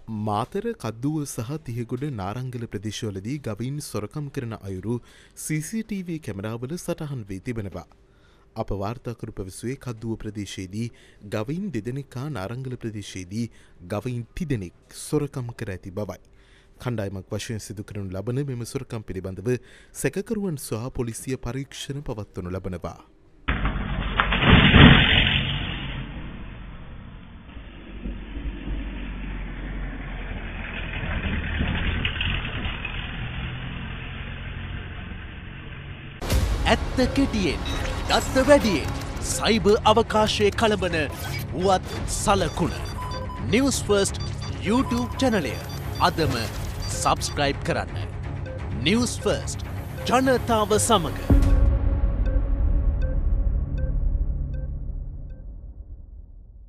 මාතර කද්දුව සහ තිහගොඩ නාරංගල ප්‍රදේශවලදී ගවයින් සොරකම් කරන අයුරු CCTV කැමරාවල සටහන් වී තිබෙනවා. අප වාර්තාකරු පැවසුවේ කද්දුව ප්‍රදේශයේදී ගවයින් දෙදෙනෙක් හා නාරංගල ප්‍රදේශයේදී ගවයින් තිදෙනෙක් සොරකම් කර ඇති බවයි. කණ්ඩායමක් වශයෙන් සිදු කරනු ලබන මෙම සොරකම් පිළිබඳව සැකකරුවන් සහ පොලිසිය පරීක්ෂණ පවත්වනු ලබනවා. ඇත්ත කෙටියෙන් දත්ත වැඩියෙන් සයිබර් අවකාශයේ කළඹන වුවත් සලකුණ Newsfirst YouTube චැනලය අදම සබස්ක්‍රයිබ් කරන්න. Newsfirst ජනතාව සමග